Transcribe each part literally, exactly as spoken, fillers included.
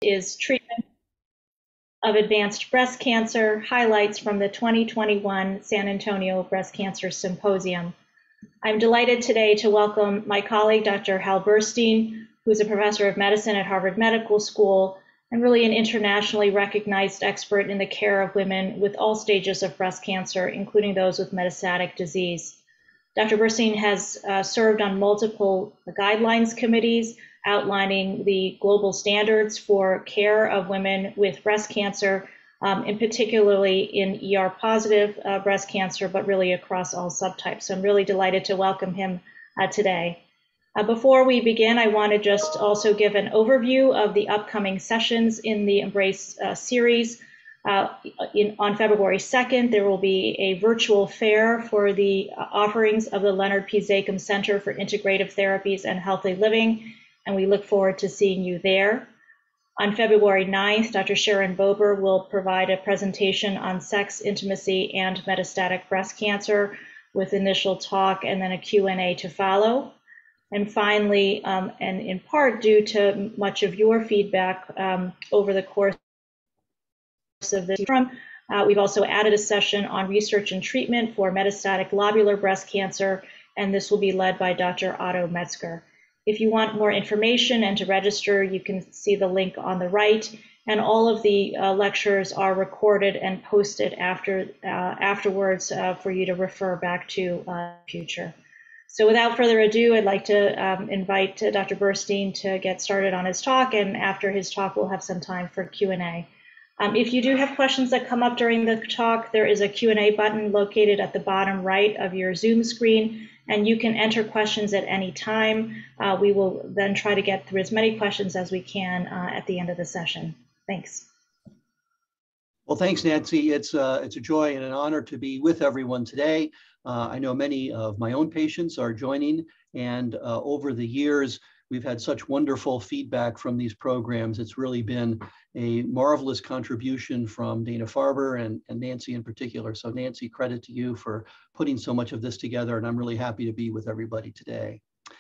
is treatment of advanced breast cancer, highlights from the twenty twenty-one San Antonio Breast Cancer Symposium. I'm delighted today to welcome my colleague, Doctor Hal Burstein, who's a professor of medicine at Harvard Medical School and really an internationally recognized expert in the care of women with all stages of breast cancer, including those with metastatic disease. Doctor Burstein has uh, served on multiple guidelines committees outlining the global standards for care of women with breast cancer, um, and particularly in E R positive uh, breast cancer, but really across all subtypes. So I'm really delighted to welcome him uh, today. Uh, before we begin, I want to just also give an overview of the upcoming sessions in the Embrace uh, series. Uh, in, on February second, there will be a virtual fair for the uh, offerings of the Leonard P. Zakim Center for Integrative Therapies and Healthy Living, and we look forward to seeing you there. On February ninth, Doctor Sharon Bober will provide a presentation on sex, intimacy, and metastatic breast cancer with initial talk and then a Q and A to follow. And finally, um, and in part due to much of your feedback um, over the course of this forum, uh, we've also added a session on research and treatment for metastatic lobular breast cancer, and this will be led by Doctor Otto Metzger. If you want more information and to register, you can see the link on the right, and all of the uh, lectures are recorded and posted after uh, afterwards uh, for you to refer back to uh, future. So without further ado, I'd like to um, invite uh, Doctor Burstein to get started on his talk, and after his talk, we'll have some time for Q and A. Um, if you do have questions that come up during the talk, there is a Q and A button located at the bottom right of your Zoom screen, and you can enter questions at any time. Uh, we will then try to get through as many questions as we can uh, at the end of the session. Thanks. Well, thanks, Nancy. It's, uh, it's a joy and an honor to be with everyone today. Uh, I know many of my own patients are joining, and uh, over the years, we've had such wonderful feedback from these programs. It's really been a marvelous contribution from Dana-Farber and, and Nancy in particular. So Nancy, credit to you for putting so much of this together, and I'm really happy to be with everybody today.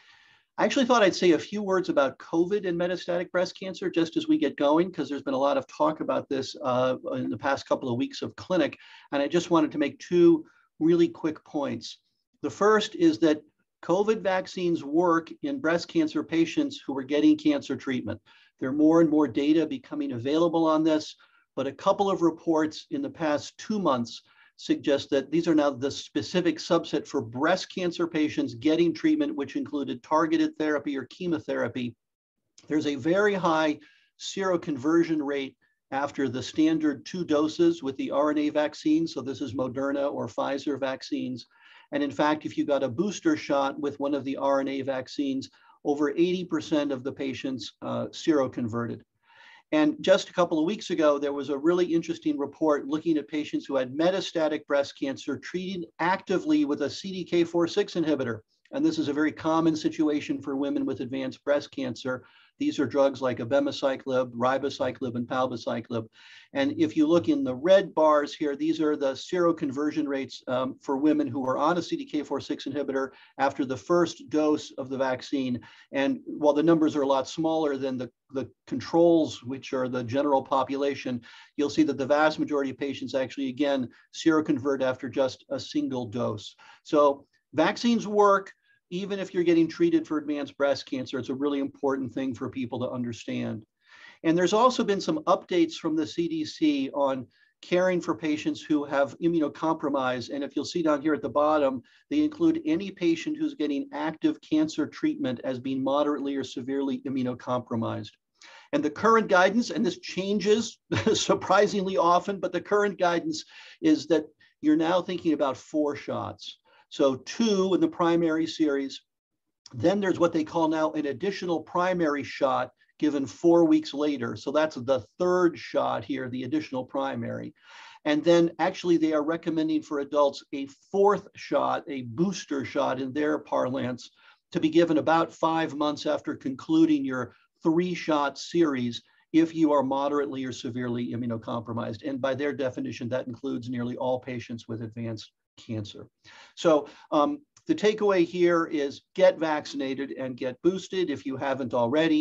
I actually thought I'd say a few words about COVID and metastatic breast cancer just as we get going, because there's been a lot of talk about this uh, in the past couple of weeks of clinic, and I just wanted to make two really quick points. The first is that COVID vaccines work in breast cancer patients who are getting cancer treatment. There are more and more data becoming available on this, but a couple of reports in the past two months suggest that these are now the specific subset for breast cancer patients getting treatment, which included targeted therapy or chemotherapy. There's a very high seroconversion rate after the standard two doses with the R N A vaccine. So this is Moderna or Pfizer vaccines. And in fact, if you got a booster shot with one of the R N A vaccines, over eighty percent of the patients uh, seroconverted. And just a couple of weeks ago, there was a really interesting report looking at patients who had metastatic breast cancer treated actively with a C D K four six inhibitor. And this is a very common situation for women with advanced breast cancer. These are drugs like abemaciclib, ribociclib, and palbociclib. And if you look in the red bars here, these are the seroconversion rates um, for women who are on a C D K four six inhibitor after the first dose of the vaccine. And while the numbers are a lot smaller than the, the controls, which are the general population, you'll see that the vast majority of patients actually, again, seroconvert after just a single dose. So vaccines work. Even if you're getting treated for advanced breast cancer, it's a really important thing for people to understand. And there's also been some updates from the C D C on caring for patients who have immunocompromised. And if you'll see down here at the bottom, they include any patient who's getting active cancer treatment as being moderately or severely immunocompromised. And the current guidance, and this changes surprisingly often, but the current guidance is that you're now thinking about four shots. So two in the primary series. Then there's what they call now an additional primary shot given four weeks later. So that's the third shot here, the additional primary. And then actually they are recommending for adults a fourth shot, a booster shot in their parlance, to be given about five months after concluding your three-shot series if you are moderately or severely immunocompromised. And by their definition, that includes nearly all patients with advanced cancer. So um, the takeaway here is get vaccinated and get boosted if you haven't already.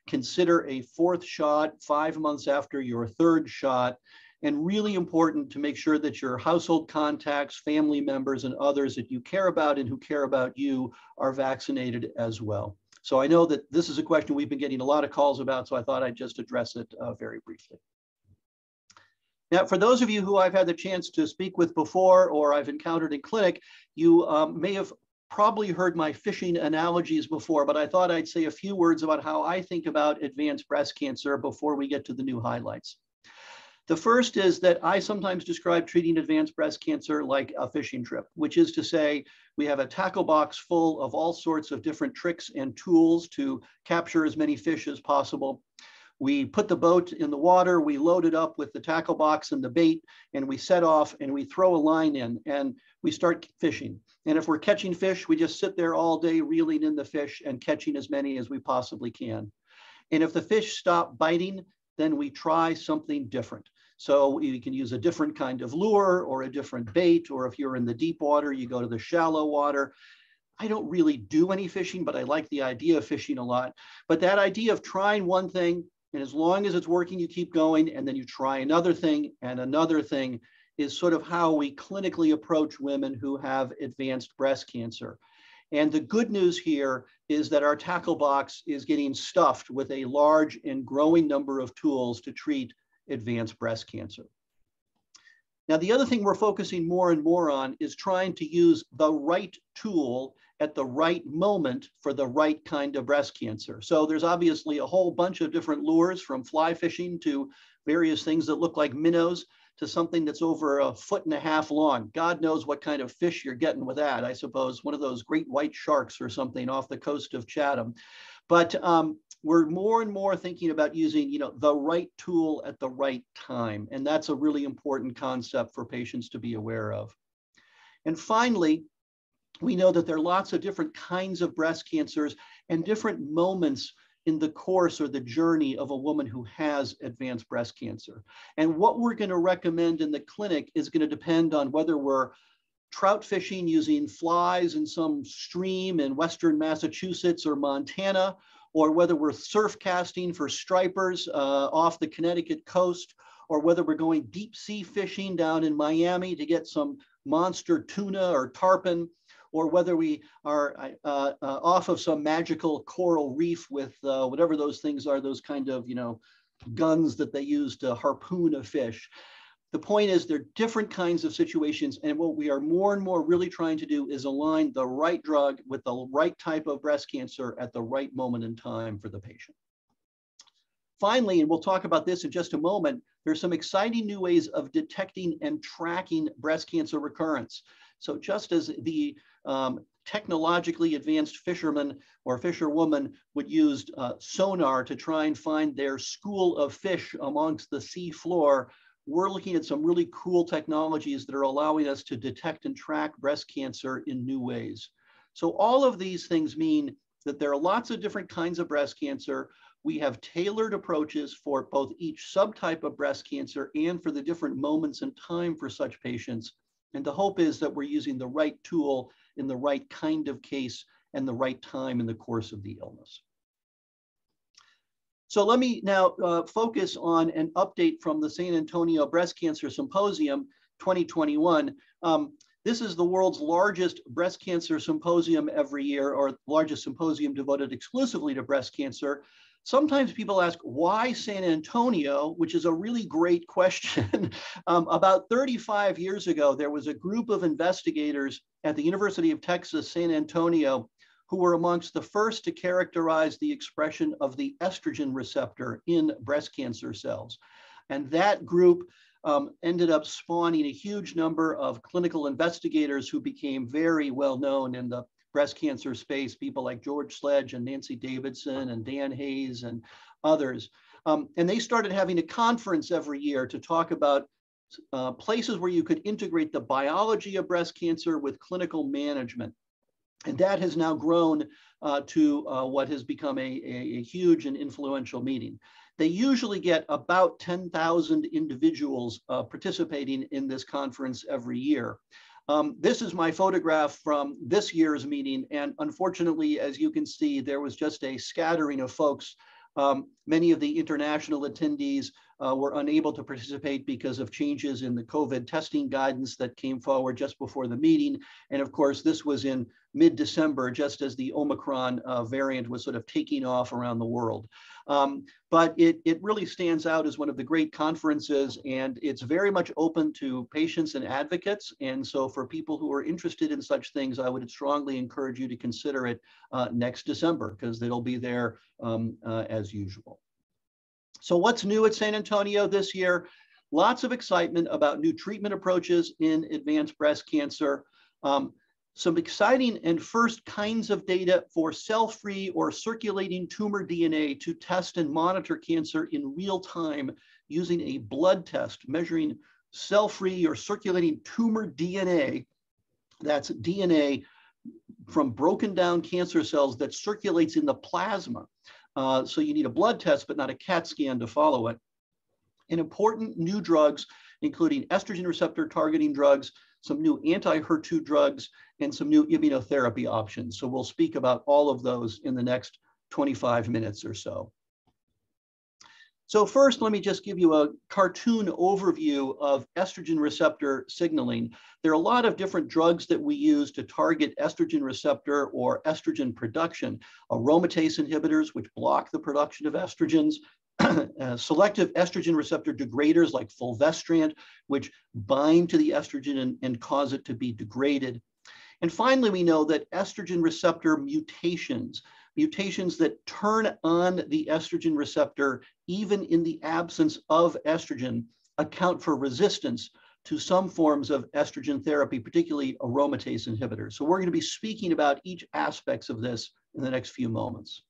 consider a fourth shot five months after your third shot. And really important to make sure that your household contacts, family members, and others that you care about and who care about you are vaccinated as well. So I know that this is a question we've been getting a lot of calls about, so I thought I'd just address it uh, very briefly. Now, for those of you who I've had the chance to speak with before or I've encountered in clinic, you um, may have probably heard my fishing analogies before, but I thought I'd say a few words about how I think about advanced breast cancer before we get to the new highlights. The first is that I sometimes describe treating advanced breast cancer like a fishing trip, which is to say we have a tackle box full of all sorts of different tricks and tools to capture as many fish as possible. We put the boat in the water, we load it up with the tackle box and the bait, and we set off and we throw a line in and we start fishing. And if we're catching fish, we just sit there all day reeling in the fish and catching as many as we possibly can. And if the fish stop biting, then we try something different. So you can use a different kind of lure or a different bait, or if you're in the deep water, you go to the shallow water. I don't really do any fishing, but I like the idea of fishing a lot. But that idea of trying one thing, and as long as it's working, you keep going, and then you try another thing and another thing, is sort of how we clinically approach women who have advanced breast cancer. And the good news here is that our tackle box is getting stuffed with a large and growing number of tools to treat advanced breast cancer. Now, the other thing we're focusing more and more on is trying to use the right tool at the right moment for the right kind of breast cancer. So there's obviously a whole bunch of different lures, from fly fishing to various things that look like minnows to something that's over a foot and a half long. God knows what kind of fish you're getting with that. I suppose one of those great white sharks or something off the coast of Chatham. But um, we're more and more thinking about using, you know, the right tool at the right time. And that's a really important concept for patients to be aware of. And finally, we know that there are lots of different kinds of breast cancers and different moments in the course or the journey of a woman who has advanced breast cancer. And what we're going to recommend in the clinic is going to depend on whether we're trout fishing using flies in some stream in Western Massachusetts or Montana, or whether we're surf casting for stripers uh, off the Connecticut coast, or whether we're going deep sea fishing down in Miami to get some monster tuna or tarpon, or whether we are uh, uh, off of some magical coral reef with uh, whatever those things are, those kind of, you know, guns that they use to harpoon a fish. The point is, there are different kinds of situations, and what we are more and more really trying to do is align the right drug with the right type of breast cancer at the right moment in time for the patient. Finally, and we'll talk about this in just a moment, there's some exciting new ways of detecting and tracking breast cancer recurrence. So just as the um, technologically advanced fisherman or fisherwoman would use uh, sonar to try and find their school of fish amongst the sea floor, we're looking at some really cool technologies that are allowing us to detect and track breast cancer in new ways. So all of these things mean that there are lots of different kinds of breast cancer. We have tailored approaches for both each subtype of breast cancer and for the different moments in time for such patients. And the hope is that we're using the right tool in the right kind of case and the right time in the course of the illness. So let me now uh, focus on an update from the San Antonio Breast Cancer Symposium twenty twenty-one. Um, this is the world's largest breast cancer symposium every year, or largest symposium devoted exclusively to breast cancer. Sometimes people ask, why San Antonio, which is a really great question. um, about thirty-five years ago, there was a group of investigators at the University of Texas, San Antonio, who were amongst the first to characterize the expression of the estrogen receptor in breast cancer cells. And that group um, ended up spawning a huge number of clinical investigators who became very well known in the breast cancer space, people like George Sledge and Nancy Davidson and Dan Hayes and others. Um, and they started having a conference every year to talk about uh, places where you could integrate the biology of breast cancer with clinical management. And that has now grown uh, to uh, what has become a, a, a huge and influential meeting. They usually get about ten thousand individuals uh, participating in this conference every year. Um, this is my photograph from this year's meeting. And unfortunately, as you can see, there was just a scattering of folks Um, many of the international attendees uh, were unable to participate because of changes in the COVID testing guidance that came forward just before the meeting. And of course, this was in mid-December, just as the Omicron uh, variant was sort of taking off around the world. Um, but it, it really stands out as one of the great conferences, and it's very much open to patients and advocates. And so for people who are interested in such things, I would strongly encourage you to consider it uh, next December, because they'll be there um, uh, as usual. So what's new at San Antonio this year? Lots of excitement about new treatment approaches in advanced breast cancer. Um, Some exciting and first kinds of data for cell-free or circulating tumor D N A to test and monitor cancer in real time using a blood test measuring cell-free or circulating tumor D N A. That's D N A from broken down cancer cells that circulates in the plasma. Uh, so you need a blood test, but not a CAT scan to follow it. And important new drugs, including estrogen receptor targeting drugs, some new anti-H E R two drugs, and some new immunotherapy options. So we'll speak about all of those in the next twenty-five minutes or so. So first, let me just give you a cartoon overview of estrogen receptor signaling. There are a lot of different drugs that we use to target estrogen receptor or estrogen production. Aromatase inhibitors, which block the production of estrogens. Uh, selective estrogen receptor degraders like fulvestrant, which bind to the estrogen and, and cause it to be degraded. And finally, we know that estrogen receptor mutations, mutations that turn on the estrogen receptor, even in the absence of estrogen, account for resistance to some forms of estrogen therapy, particularly aromatase inhibitors. So we're going to be speaking about each aspects of this in the next few moments.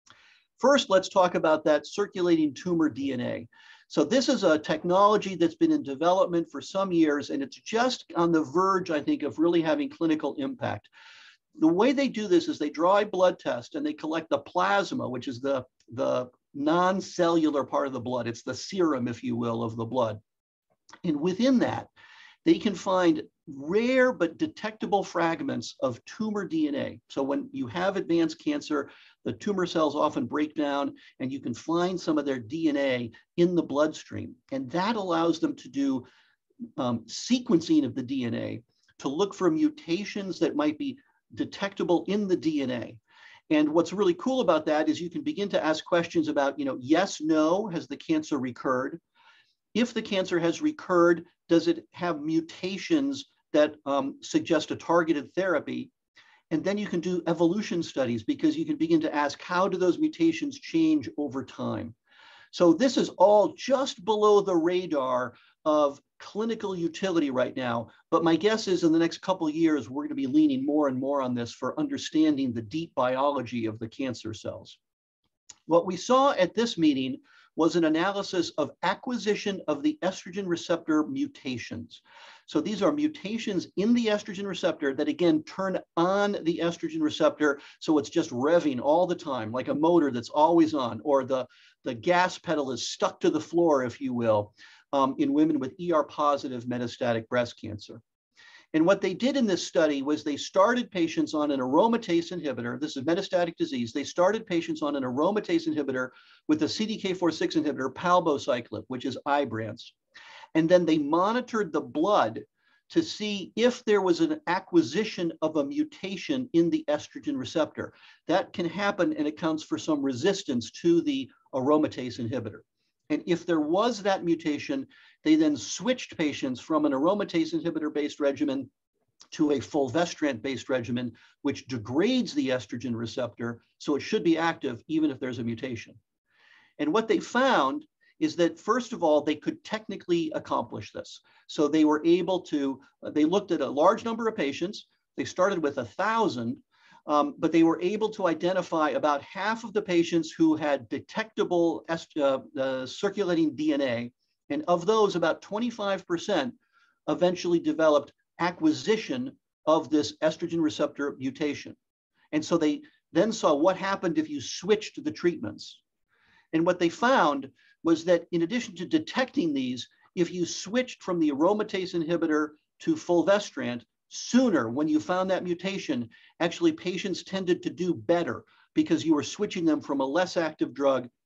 First, let's talk about that circulating tumor D N A. So this is a technology that's been in development for some years, and it's just on the verge, I think, of really having clinical impact. The way they do this is they draw a blood test and they collect the plasma, which is the, the non-cellular part of the blood. It's the serum, if you will, of the blood. And within that, they can find rare but detectable fragments of tumor D N A. So when you have advanced cancer, the tumor cells often break down and you can find some of their D N A in the bloodstream. And that allows them to do um, sequencing of the D N A to look for mutations that might be detectable in the D N A. And what's really cool about that is you can begin to ask questions about, you know, yes, no, has the cancer recurred? If the cancer has recurred, does it have mutations that um, suggest a targeted therapy? And then you can do evolution studies because you can begin to ask, how do those mutations change over time? So this is all just below the radar of clinical utility right now. But my guess is in the next couple of years, we're going to be leaning more and more on this for understanding the deep biology of the cancer cells. What we saw at this meeting was an analysis of acquisition of the estrogen receptor mutations. So these are mutations in the estrogen receptor that again turn on the estrogen receptor, so it's just revving all the time, like a motor that's always on, or the, the gas pedal is stuck to the floor, if you will, um, in women with E R positive metastatic breast cancer. And what they did in this study was they started patients on an aromatase inhibitor. This is metastatic disease. They started patients on an aromatase inhibitor with a C D K four six inhibitor, palbociclib, which is Ibrance. And then they monitored the blood to see if there was an acquisition of a mutation in the estrogen receptor. That can happen and accounts for some resistance to the aromatase inhibitor. And if there was that mutation, they then switched patients from an aromatase inhibitor-based regimen to a fulvestrant-based regimen, which degrades the estrogen receptor, so it should be active even if there's a mutation. And what they found is that, first of all, they could technically accomplish this. So they were able to, they looked at a large number of patients. They started with a thousand, um, but they were able to identify about half of the patients who had detectable uh, uh, circulating D N A. And of those, about twenty-five percent eventually developed acquisition of this estrogen receptor mutation. And so they then saw what happened if you switched the treatments. And what they found was that in addition to detecting these, if you switched from the aromatase inhibitor to fulvestrant sooner when you found that mutation, actually patients tended to do better because you were switching them from a less active drug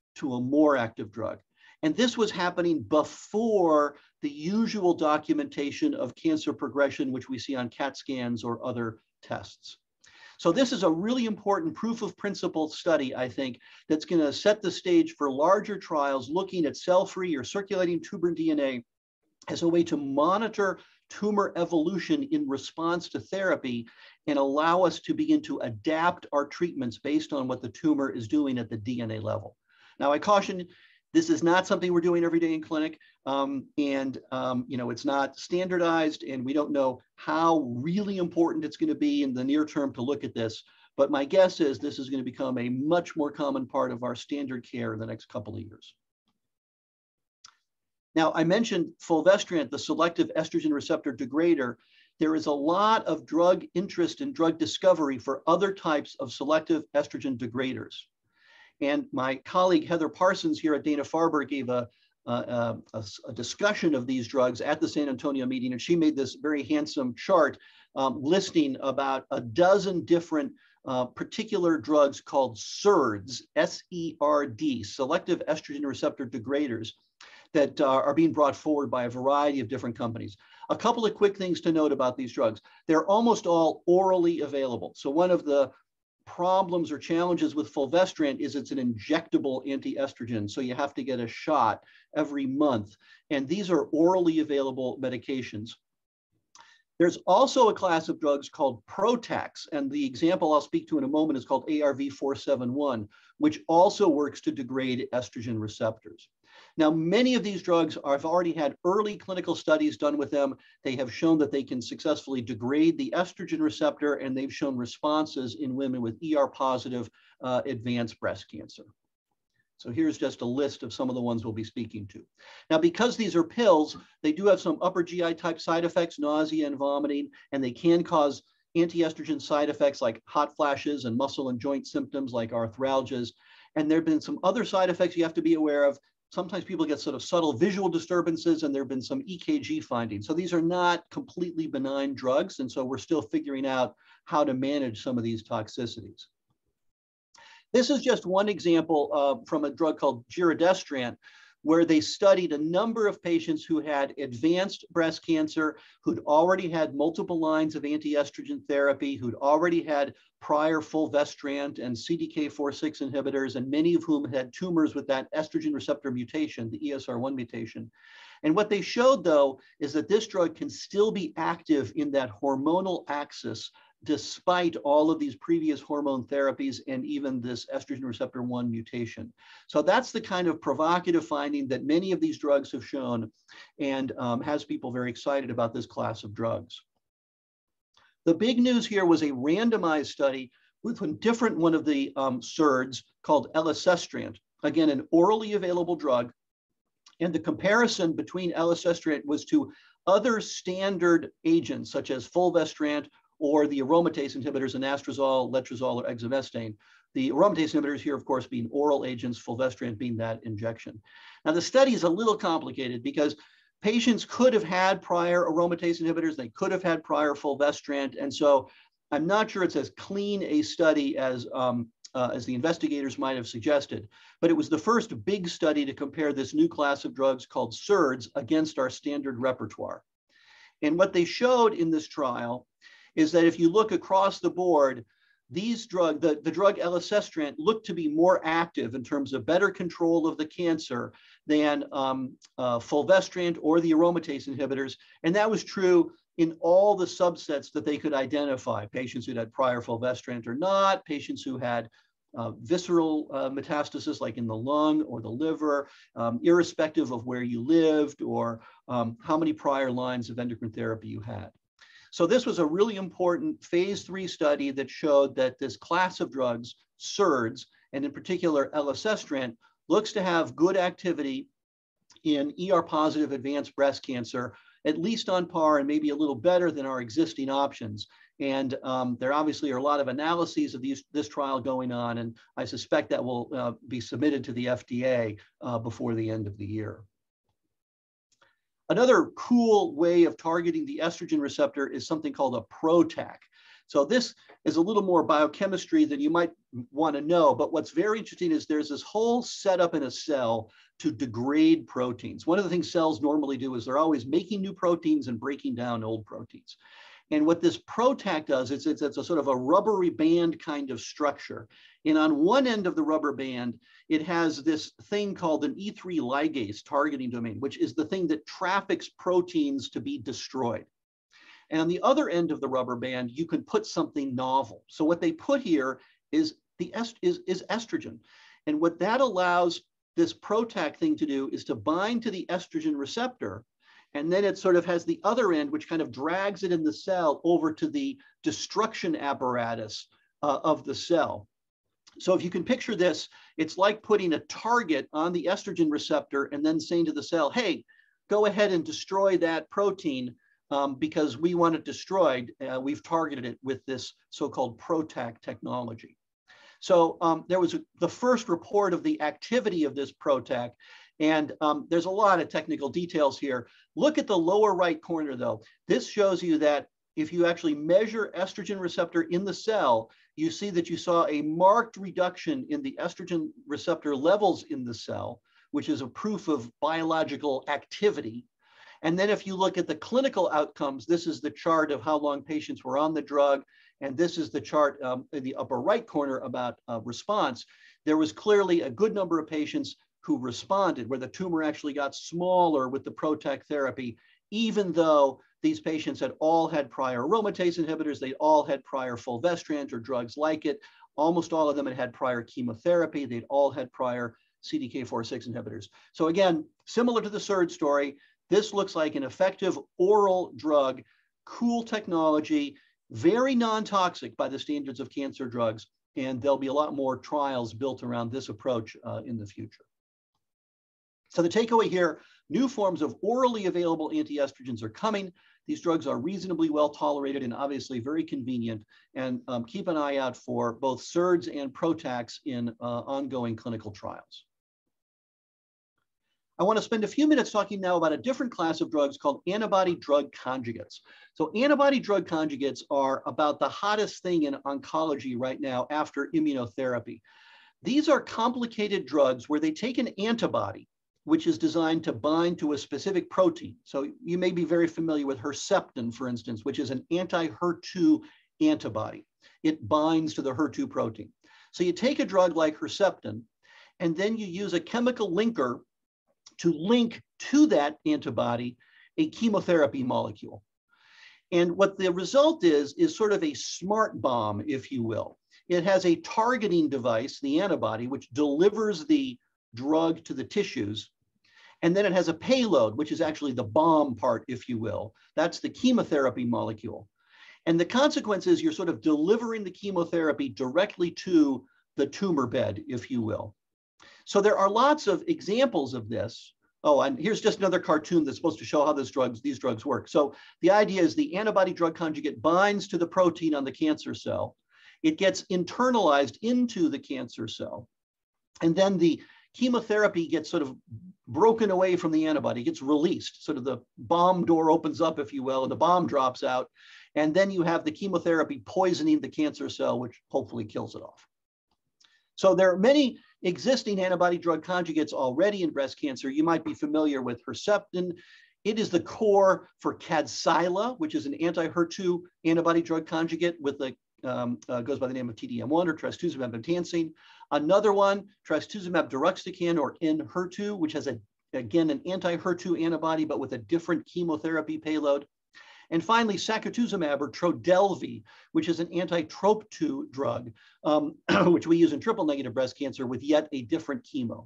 to a more active drug. And this was happening before the usual documentation of cancer progression, which we see on CAT scans or other tests. So this is a really important proof of principle study, I think, that's going to set the stage for larger trials looking at cell-free or circulating tumor D N A as a way to monitor tumor evolution in response to therapy and allow us to begin to adapt our treatments based on what the tumor is doing at the D N A level. Now, I caution, this is not something we're doing every day in clinic, um, and um, you know, it's not standardized, and we don't know how really important it's going to be in the near term to look at this. But my guess is this is going to become a much more common part of our standard care in the next couple of years. Now, I mentioned fulvestrant, the selective estrogen receptor degrader. There is a lot of drug interest in drug discovery for other types of selective estrogen degraders. And my colleague Heather Parsons here at Dana-Farber gave a, a, a, a discussion of these drugs at the San Antonio meeting, and she made this very handsome chart um, listing about a dozen different uh, particular drugs called S E R Ds, S E R D, selective estrogen receptor degraders, that uh, are being brought forward by a variety of different companies. A couple of quick things to note about these drugs. They're almost all orally available. So one of the problems or challenges with fulvestrant is it's an injectable anti-estrogen. So you have to get a shot every month. And these are orally available medications. There's also a class of drugs called Protax. And the example I'll speak to in a moment is called A R V four seventy-one, which also works to degrade estrogen receptors. Now, many of these drugs are, have already had early clinical studies done with them. They have shown that they can successfully degrade the estrogen receptor, and they've shown responses in women with E R positive uh, advanced breast cancer. So here's just a list of some of the ones we'll be speaking to. Now, because these are pills, they do have some upper G I type side effects, nausea and vomiting, and they can cause anti-estrogen side effects like hot flashes and muscle and joint symptoms like arthralgias. And there have been some other side effects you have to be aware of. Sometimes people get sort of subtle visual disturbances, and there have been some E K G findings. So these are not completely benign drugs, and so we're still figuring out how to manage some of these toxicities. This is just one example uh, from a drug called giredestrant, where they studied a number of patients who had advanced breast cancer, who'd already had multiple lines of anti-estrogen therapy, who'd already had prior fulvestrant and C D K four six inhibitors, and many of whom had tumors with that estrogen receptor mutation, the E S R one mutation. And what they showed, though, is that this drug can still be active in that hormonal axis despite all of these previous hormone therapies and even this estrogen receptor one mutation. So that's the kind of provocative finding that many of these drugs have shown, and um, has people very excited about this class of drugs. The big news here was a randomized study with a different one of the um, S E R Ds called elacestrant, again, an orally available drug. And the comparison between elacestrant was to other standard agents such as fulvestrant or the aromatase inhibitors, anastrozole, letrozole, or exemestane. The aromatase inhibitors here, of course, being oral agents, fulvestrant being that injection. Now, the study is a little complicated because patients could have had prior aromatase inhibitors, they could have had prior fulvestrant, and so I'm not sure it's as clean a study as, um, uh, as the investigators might have suggested, but it was the first big study to compare this new class of drugs called S E R Ds against our standard repertoire. And what they showed in this trial is that if you look across the board, these drug, the, the drug elacestrant looked to be more active in terms of better control of the cancer than um, uh, fulvestrant or the aromatase inhibitors. And that was true in all the subsets that they could identify, patients who had prior fulvestrant or not, patients who had uh, visceral uh, metastasis like in the lung or the liver, um, irrespective of where you lived or um, how many prior lines of endocrine therapy you had. So this was a really important phase three study that showed that this class of drugs, S E R Ds, and in particular elacestrant, looks to have good activity in E R positive advanced breast cancer, at least on par and maybe a little better than our existing options. And um, there obviously are a lot of analyses of these, this trial going on, and I suspect that will uh, be submitted to the F D A uh, before the end of the year. Another cool way of targeting the estrogen receptor is something called a Protac. So this is a little more biochemistry than you might want to know, but what's very interesting is there's this whole setup in a cell to degrade proteins. One of the things cells normally do is they're always making new proteins and breaking down old proteins. And what this PROTAC does is it's, it's a sort of a rubbery band kind of structure. And on one end of the rubber band, it has this thing called an E three ligase targeting domain, which is the thing that traffics proteins to be destroyed. And on the other end of the rubber band, you can put something novel. So what they put here is, the est is, is estrogen. And what that allows this PROTAC thing to do is to bind to the estrogen receptor. And then it sort of has the other end, which kind of drags it in the cell over to the destruction apparatus uh, of the cell. So if you can picture this, it's like putting a target on the estrogen receptor and then saying to the cell, hey, go ahead and destroy that protein um, because we want it destroyed. Uh, we've targeted it with this so-called PROTAC technology. So um, there was a, the first report of the activity of this PROTAC. And um, there's a lot of technical details here. Look at the lower right corner though. This shows you that if you actually measure estrogen receptor in the cell, you see that you saw a marked reduction in the estrogen receptor levels in the cell, which is a proof of biological activity. And then if you look at the clinical outcomes, this is the chart of how long patients were on the drug. And this is the chart um, in the upper right corner about uh, response. There was clearly a good number of patients who responded, where the tumor actually got smaller with the PROTAC therapy, even though these patients had all had prior aromatase inhibitors, they all had prior fulvestrant or drugs like it. Almost all of them had had prior chemotherapy. They'd all had prior C D K four six inhibitors. So again, similar to the SERD story, this looks like an effective oral drug, cool technology, very non-toxic by the standards of cancer drugs. And there'll be a lot more trials built around this approach uh, in the future. So the takeaway here, new forms of orally available anti-estrogens are coming. These drugs are reasonably well tolerated and obviously very convenient. And um, keep an eye out for both SERDs and PROTACs in uh, ongoing clinical trials. I want to spend a few minutes talking now about a different class of drugs called antibody drug conjugates. So antibody drug conjugates are about the hottest thing in oncology right now after immunotherapy. These are complicated drugs where they take an antibody, which is designed to bind to a specific protein. So you may be very familiar with Herceptin, for instance, which is an anti-H E R two antibody. It binds to the H E R two protein. So you take a drug like Herceptin, and then you use a chemical linker to link to that antibody a chemotherapy molecule. And what the result is, is sort of a smart bomb, if you will. It has a targeting device, the antibody, which delivers the drug to the tissues. And then it has a payload, which is actually the bomb part, if you will. That's the chemotherapy molecule. And the consequence is you're sort of delivering the chemotherapy directly to the tumor bed, if you will. So there are lots of examples of this. Oh, and here's just another cartoon that's supposed to show how this drugs, these drugs work. So the idea is the antibody drug conjugate binds to the protein on the cancer cell. It gets internalized into the cancer cell. And then the chemotherapy gets sort of broken away from the antibody, gets released. Sort of the bomb door opens up, if you will, and the bomb drops out. And then you have the chemotherapy poisoning the cancer cell, which hopefully kills it off. So there are many existing antibody drug conjugates already in breast cancer. You might be familiar with Herceptin. It is the core for Kadcyla, which is an anti-H E R two antibody drug conjugate with the um, uh, goes by the name of T D M one or trastuzumab emtansine. Another one, trastuzumab deruxtecan or N H E R two, which has a again an anti-H E R two antibody but with a different chemotherapy payload. And finally, sacituzumab or Trodelvy, which is an anti-T R O P two drug, um, which we use in triple-negative breast cancer with yet a different chemo.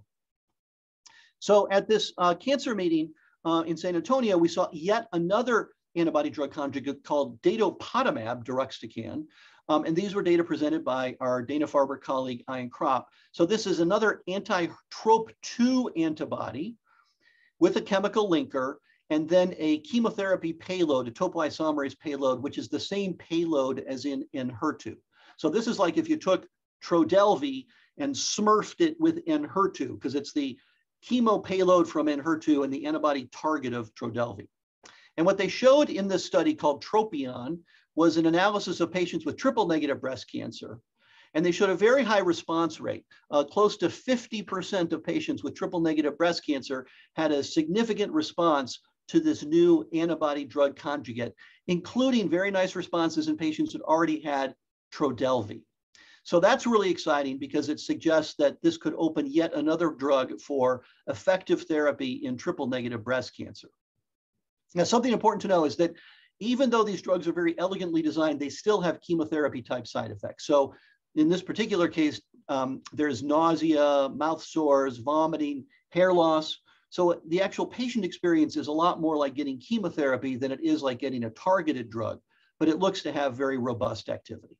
So at this uh, cancer meeting uh, in San Antonio, we saw yet another antibody drug conjugate called datopotamab deruxtecan. Um, and these were data presented by our Dana-Farber colleague, Ian Kropp. So this is another anti-T R O P two antibody with a chemical linker, and then a chemotherapy payload, a topoisomerase payload, which is the same payload as in N H E R two. So this is like if you took Trodelvy and smurfed it with N H E R two, because it's the chemo payload from N H E R two and the antibody target of Trodelvy. And what they showed in this study called Tropion was an analysis of patients with triple negative breast cancer. And they showed a very high response rate. Uh, close to fifty percent of patients with triple negative breast cancer had a significant response to this new antibody drug conjugate, including very nice responses in patients that already had Trodelvy. So that's really exciting because it suggests that this could open yet another drug for effective therapy in triple negative breast cancer. Now, something important to know is that even though these drugs are very elegantly designed, they still have chemotherapy type side effects. So in this particular case, um, there's nausea, mouth sores, vomiting, hair loss. So the actual patient experience is a lot more like getting chemotherapy than it is like getting a targeted drug, but it looks to have very robust activity.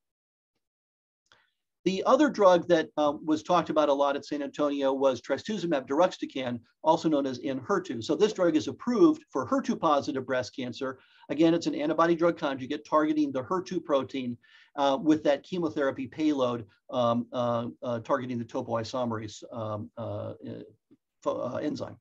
The other drug that um, was talked about a lot at San Antonio was trastuzumab deruxtecan, also known as Enhertu. So this drug is approved for H E R two positive breast cancer. Again, it's an antibody drug conjugate targeting the H E R two protein uh, with that chemotherapy payload um, uh, uh, targeting the topoisomerase um, uh, uh, enzyme.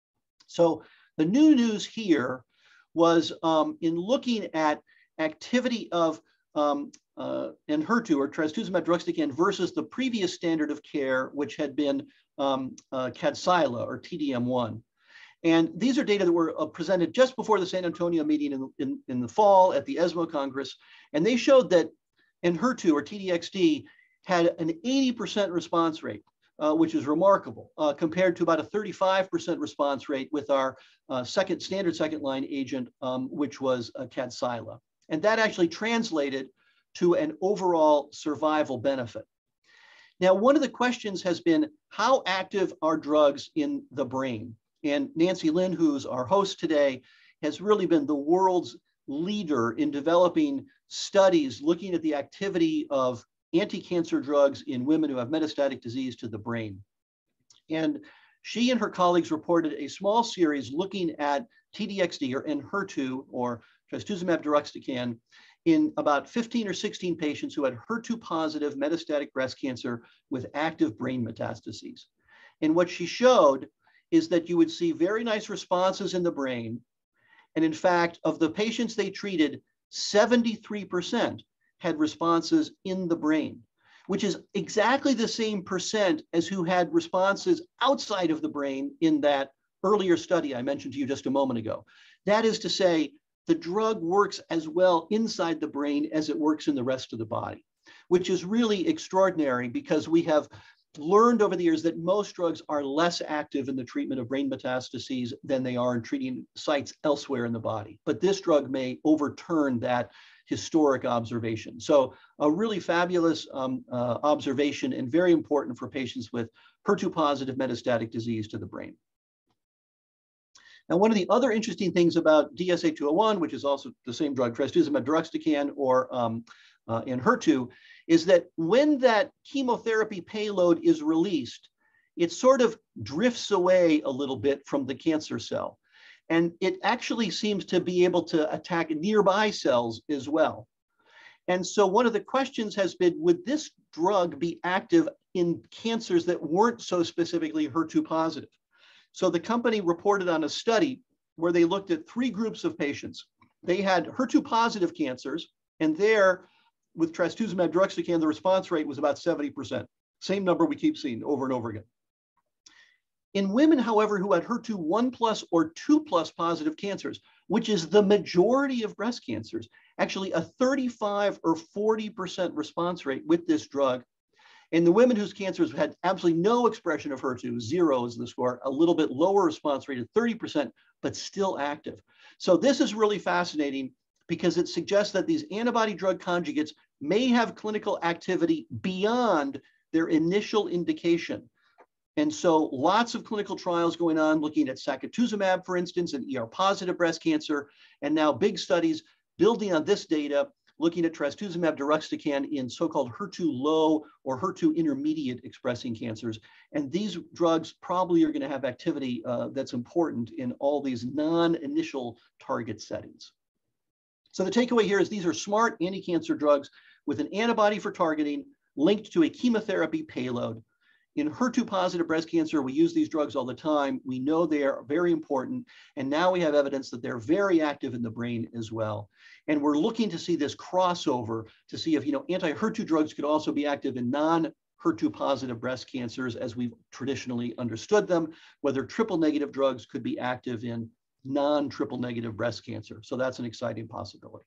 So the new news here was um, in looking at activity of um, uh, Enhertu or trastuzumab deruxtecan versus the previous standard of care, which had been um, uh, Kadcyla or T D M one. And these are data that were uh, presented just before the San Antonio meeting in, in, in the fall at the ESMO Congress. And they showed that Enhertu or T D X D had an eighty percent response rate, uh, which is remarkable, uh, compared to about a thirty-five percent response rate with our uh, second standard second line agent, um, which was uh, Kadcyla. And that actually translated to an overall survival benefit. Now, one of the questions has been, how active are drugs in the brain? And Nancy Lin, who's our host today, has really been the world's leader in developing studies looking at the activity of anti-cancer drugs in women who have metastatic disease to the brain. And she and her colleagues reported a small series looking at T D X D or Enhertu or trastuzumab deruxtecan in about fifteen or sixteen patients who had H E R two positive metastatic breast cancer with active brain metastases. And what she showed is that you would see very nice responses in the brain. And in fact, of the patients they treated, seventy-three percent had responses in the brain, which is exactly the same percent as who had responses outside of the brain in that earlier study I mentioned to you just a moment ago. That is to say, the drug works as well inside the brain as it works in the rest of the body, which is really extraordinary because we have learned over the years that most drugs are less active in the treatment of brain metastases than they are in treating sites elsewhere in the body. But this drug may overturn that historic observation. So a really fabulous um, uh, observation and very important for patients with H E R two positive metastatic disease to the brain. Now, one of the other interesting things about D S A two oh one, which is also the same drug, trastuzumab deruxtecan or um, uh, Enhertu, is that when that chemotherapy payload is released, it sort of drifts away a little bit from the cancer cell. And it actually seems to be able to attack nearby cells as well. And so one of the questions has been, would this drug be active in cancers that weren't so specifically H E R two positive? So the company reported on a study where they looked at three groups of patients. They had H E R two positive cancers, and there, with trastuzumab deruxtecan, the response rate was about seventy percent. Same number we keep seeing over and over again. In women, however, who had H E R two one plus or two plus positive cancers, which is the majority of breast cancers, actually a thirty-five or forty percent response rate with this drug. In the women whose cancers had absolutely no expression of H E R two, zero is the score, a little bit lower response rate at thirty percent, but still active. So this is really fascinating because it suggests that these antibody drug conjugates may have clinical activity beyond their initial indication. And so lots of clinical trials going on looking at sacituzumab, for instance, in E R positive breast cancer, and now big studies building on this data, looking at trastuzumab deruxtecan in so-called H E R two low or H E R two intermediate expressing cancers. And these drugs probably are going to have activity uh, that's important in all these non-initial target settings. So the takeaway here is these are smart anti-cancer drugs with an antibody for targeting linked to a chemotherapy payload. In H E R two positive breast cancer, we use these drugs all the time. We know they are very important. And now we have evidence that they're very active in the brain as well. And we're looking to see this crossover to see if, you know, anti-H E R two drugs could also be active in non-H E R two positive breast cancers as we've traditionally understood them, whether triple negative drugs could be active in non-triple negative breast cancer. So that's an exciting possibility.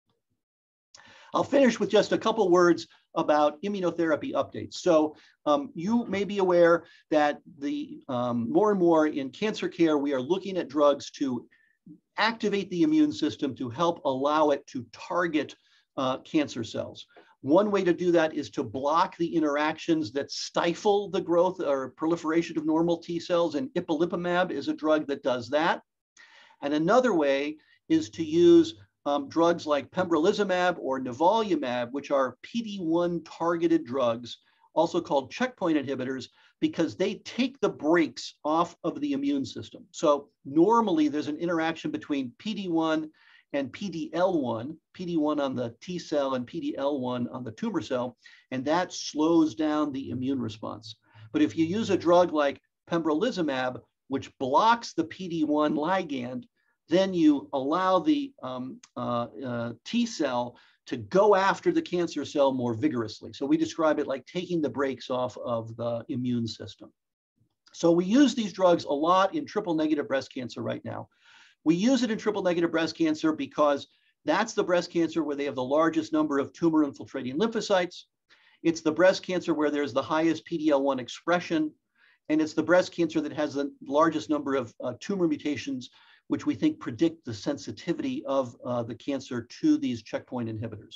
I'll finish with just a couple words about immunotherapy updates. So um, you may be aware that the um, more and more in cancer care, we are looking at drugs to activate the immune system to help allow it to target uh, cancer cells. One way to do that is to block the interactions that stifle the growth or proliferation of normal T cells, and ipilimumab is a drug that does that. And another way is to use Um, drugs like pembrolizumab or nivolumab, which are P D one targeted drugs, also called checkpoint inhibitors, because they take the brakes off of the immune system. So normally there's an interaction between P D one and P D L one, P D one on the T cell and P D L one on the tumor cell, and that slows down the immune response. But if you use a drug like pembrolizumab, which blocks the P D one ligand, then you allow the um, uh, uh, T cell to go after the cancer cell more vigorously. So we describe it like taking the brakes off of the immune system. So we use these drugs a lot in triple negative breast cancer right now. We use it in triple negative breast cancer because that's the breast cancer where they have the largest number of tumor infiltrating lymphocytes. It's the breast cancer where there's the highest P D L one expression. And it's the breast cancer that has the largest number of uh, tumor mutations, which we think predict the sensitivity of uh, the cancer to these checkpoint inhibitors.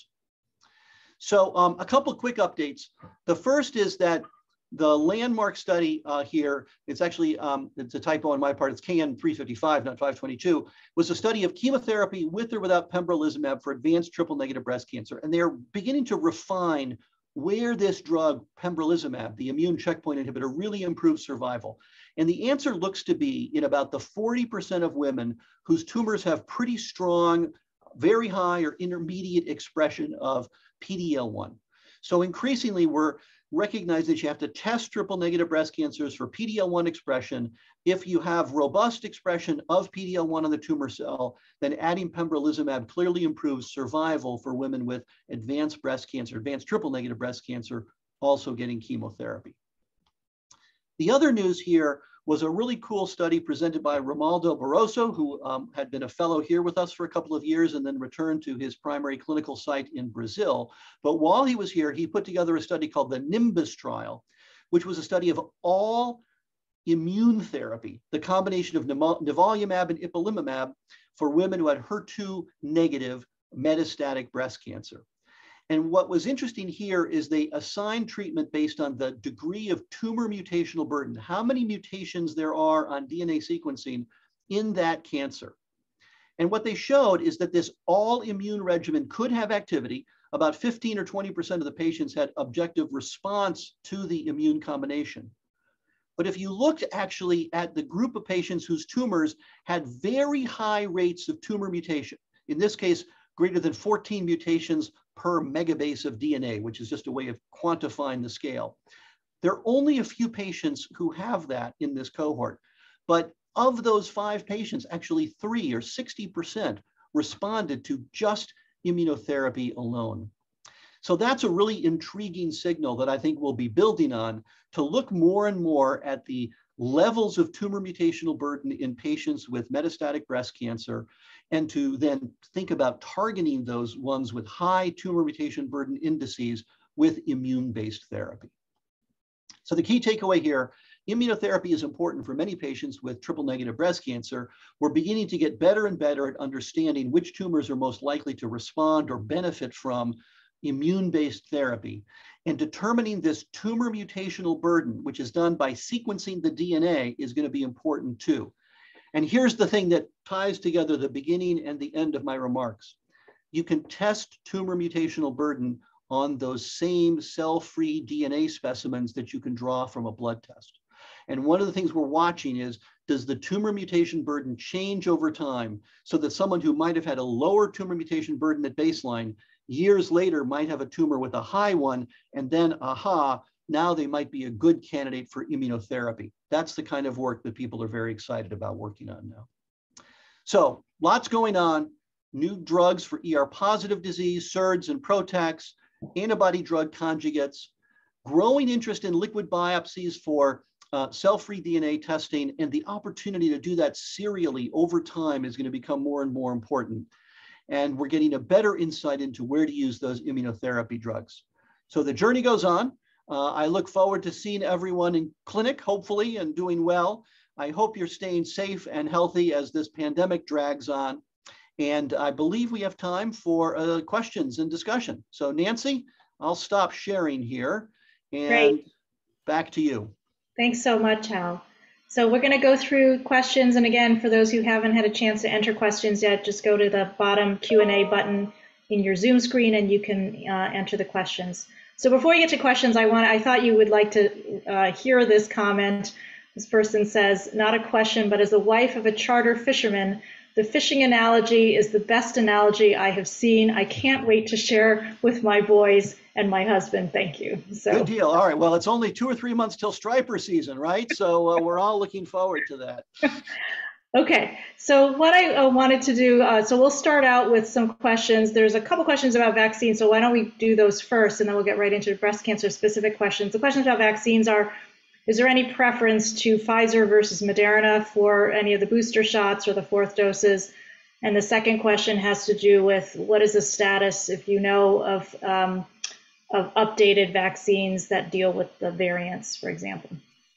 So um, a couple of quick updates. The first is that the landmark study uh, here, it's actually, um, it's a typo on my part, it's K N three fifty-five, not five twenty-two, was a study of chemotherapy with or without pembrolizumab for advanced triple negative breast cancer. And they're beginning to refine where this drug, pembrolizumab, the immune checkpoint inhibitor, really improves survival. And the answer looks to be in about the forty percent of women whose tumors have pretty strong, very high or intermediate expression of P D L one. So increasingly, we're recognizing that you have to test triple negative breast cancers for P D L one expression. If you have robust expression of P D L one on the tumor cell, then adding pembrolizumab clearly improves survival for women with advanced breast cancer, advanced triple negative breast cancer, also getting chemotherapy. The other news here was a really cool study presented by Romaldo Barroso, who um, had been a fellow here with us for a couple of years and then returned to his primary clinical site in Brazil. But while he was here, he put together a study called the Nimbus trial, which was a study of all immune therapy, the combination of nivolumab and ipilimumab for women who had H E R two negative metastatic breast cancer. And what was interesting here is they assigned treatment based on the degree of tumor mutational burden, how many mutations there are on D N A sequencing in that cancer. And what they showed is that this all immune regimen could have activity. About fifteen or twenty percent of the patients had objective response to the immune combination. But if you looked actually at the group of patients whose tumors had very high rates of tumor mutation, in this case, greater than fourteen mutations per megabase of D N A, which is just a way of quantifying the scale. There are only a few patients who have that in this cohort, but of those five patients, actually three or sixty percent responded to just immunotherapy alone. So that's a really intriguing signal that I think we'll be building on to look more and more at the levels of tumor mutational burden in patients with metastatic breast cancer, and to then think about targeting those ones with high tumor mutation burden indices with immune-based therapy. So the key takeaway here, immunotherapy is important for many patients with triple negative breast cancer. We're beginning to get better and better at understanding which tumors are most likely to respond or benefit from immune-based therapy. And determining this tumor mutational burden, which is done by sequencing the D N A, is going to be important too. And here's the thing that ties together the beginning and the end of my remarks. You can test tumor mutational burden on those same cell-free D N A specimens that you can draw from a blood test. And one of the things we're watching is, does the tumor mutation burden change over time so that someone who might have had a lower tumor mutation burden at baseline years later might have a tumor with a high one, and then, aha, now they might be a good candidate for immunotherapy. That's the kind of work that people are very excited about working on now. So lots going on. New drugs for E R positive disease, S E R Ds and PROTACs, antibody drug conjugates, growing interest in liquid biopsies for uh, cell-free D N A testing, and the opportunity to do that serially over time is going to become more and more important. And we're getting a better insight into where to use those immunotherapy drugs. So the journey goes on. Uh, I look forward to seeing everyone in clinic, hopefully, and doing well. I hope you're staying safe and healthy as this pandemic drags on. And I believe we have time for uh, questions and discussion. So Nancy, I'll stop sharing here and Great. Back to you. Thanks so much, Hal. So we're going to go through questions. And again, for those who haven't had a chance to enter questions yet, just go to the bottom Q and A button in your Zoom screen and you can uh, enter the questions. So before we get to questions, I want I thought you would like to uh, hear this comment. This person says, not a question, but as the wife of a charter fisherman, the fishing analogy is the best analogy I have seen. I can't wait to share with my boys and my husband. Thank you. So, good deal. All right. Well, it's only two or three months till striper season, right? So uh, we're all looking forward to that. Okay. So what I uh, wanted to do, uh, so we'll start out with some questions. There's a couple questions about vaccines. So why don't we do those first, and then we'll get right into breast cancer specific questions. The questions about vaccines are, is there any preference to Pfizer versus Moderna for any of the booster shots or the fourth doses? And the second question has to do with what is the status, if you know, of, um, of updated vaccines that deal with the variants, for example?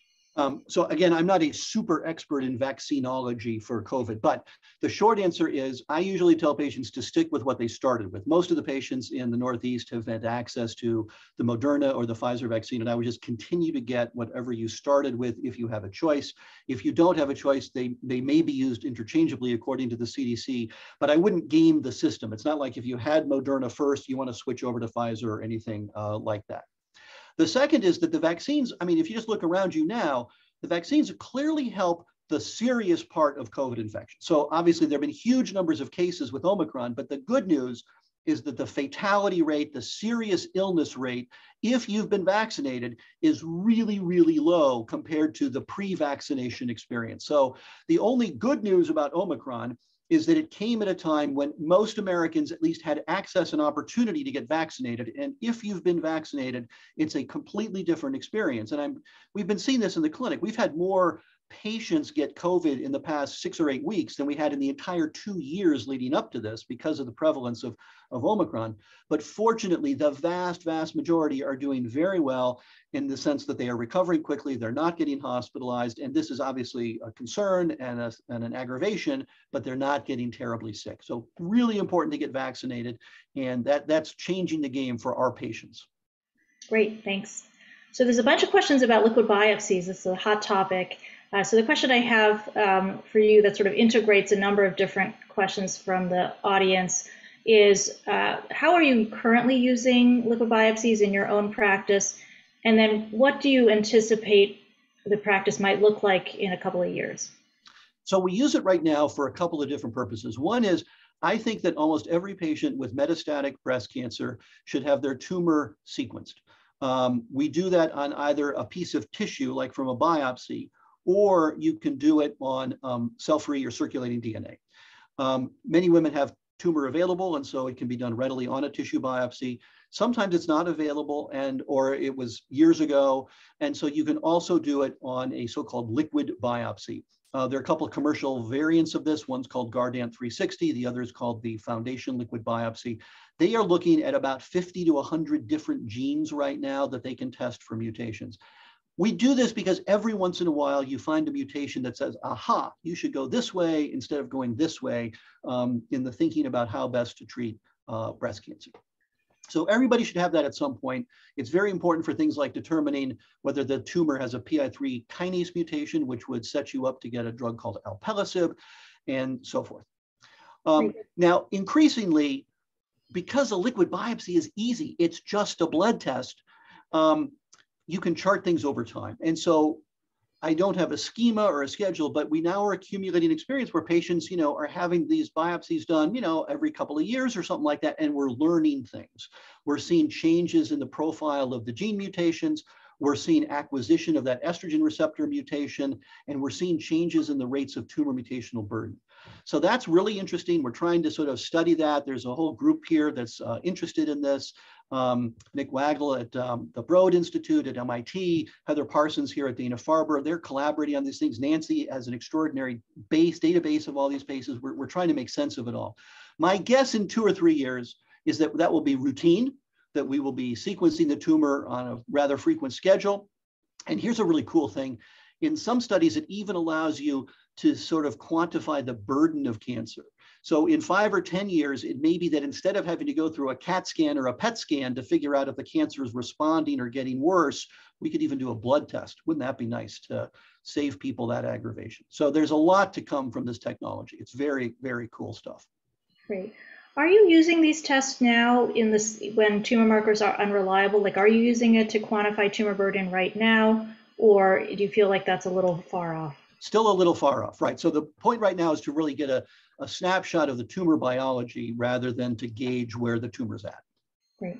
Um, so again, I'm not a super expert in vaccinology for COVID, but the short answer is I usually tell patients to stick with what they started with. Most of the patients in the Northeast have had access to the Moderna or the Pfizer vaccine, and I would just continue to get whatever you started with if you have a choice. If you don't have a choice, they, they may be used interchangeably according to the C D C, but I wouldn't game the system. It's not like if you had Moderna first, you want to switch over to Pfizer or anything uh, like that. The second is that the vaccines, I mean, if you just look around you now, the vaccines clearly help the serious part of COVID infection. So obviously there have been huge numbers of cases with Omicron, but the good news is that the fatality rate, the serious illness rate, if you've been vaccinated, is really, really low compared to the pre-vaccination experience. So the only good news about Omicron is that it came at a time when most Americans at least had access and opportunity to get vaccinated. And if you've been vaccinated, it's a completely different experience. And I'm, we've been seeing this in the clinic. We've had more patients get COVID in the past six or eight weeks than we had in the entire two years leading up to this because of the prevalence of, of Omicron. But fortunately, the vast, vast majority are doing very well in the sense that they are recovering quickly, they're not getting hospitalized, and this is obviously a concern and, a, and an aggravation, but they're not getting terribly sick. So really important to get vaccinated, and that, that's changing the game for our patients. Great, thanks. So there's a bunch of questions about liquid biopsies. It's a hot topic. Uh, so the question I have um, for you that sort of integrates a number of different questions from the audience is, uh, how are you currently using liquid biopsies in your own practice? And then what do you anticipate the practice might look like in a couple of years? So we use it right now for a couple of different purposes. One is, I think that almost every patient with metastatic breast cancer should have their tumor sequenced. Um, we do that on either a piece of tissue, like from a biopsy, or you can do it on um, cell-free or circulating D N A. Um, many women have tumor available, and so it can be done readily on a tissue biopsy. Sometimes it's not available, and or it was years ago, and so you can also do it on a so-called liquid biopsy. Uh, there are a couple of commercial variants of this. One's called Guardant three sixty, the other is called the Foundation Liquid Biopsy. They are looking at about fifty to one hundred different genes right now that they can test for mutations. We do this because every once in a while you find a mutation that says, aha, you should go this way instead of going this way um, in the thinking about how best to treat uh, breast cancer. So everybody should have that at some point. It's very important for things like determining whether the tumor has a P I three kinase mutation, which would set you up to get a drug called alpelisib, and so forth. Um, now, increasingly, because a liquid biopsy is easy, it's just a blood test, um, you can chart things over time. And so I don't have a schema or a schedule, but we now are accumulating experience where patients, you know, are having these biopsies done, you know, every couple of years or something like that, and we're learning things. We're seeing changes in the profile of the gene mutations. we're seeing acquisition of that estrogen receptor mutation, and we're seeing changes in the rates of tumor mutational burden. So that's really interesting. We're trying to sort of study that. There's a whole group here that's uh, interested in this. Um, Nick Waggle at um, the Broad Institute at M I T, Heather Parsons here at Dana-Farber, they're collaborating on these things. Nancy has an extraordinary base, database of all these bases. We're, we're trying to make sense of it all. My guess in two or three years is that that will be routine, that we will be sequencing the tumor on a rather frequent schedule. And here's a really cool thing. In some studies, it even allows you to sort of quantify the burden of cancer. So in five or ten years, it may be that instead of having to go through a CAT scan or a PET scan to figure out if the cancer is responding or getting worse, we could even do a blood test. Wouldn't that be nice to save people that aggravation? So there's a lot to come from this technology. It's very, very cool stuff. Great. Are you using these tests now in this when tumor markers are unreliable? Like, are you using it to quantify tumor burden right now, or do you feel like that's a little far off? Still a little far off, right? So the point right now is to really get a, a snapshot of the tumor biology rather than to gauge where the tumor's at. Great.